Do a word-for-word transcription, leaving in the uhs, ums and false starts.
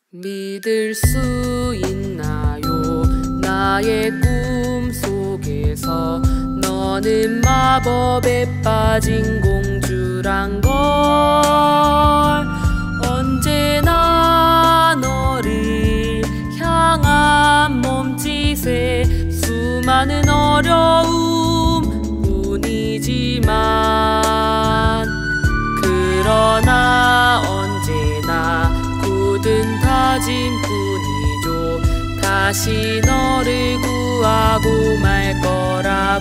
믿을 수 있나요? 나의 꿈 속에서 너는 마법에 빠진 공주란 걸. 언제나 너를 향한 몸짓에 수많은 어려움 뿐이지만, 그러나 언제나 굳은 다짐뿐이죠. 다시 너를 구하고 말 거라고.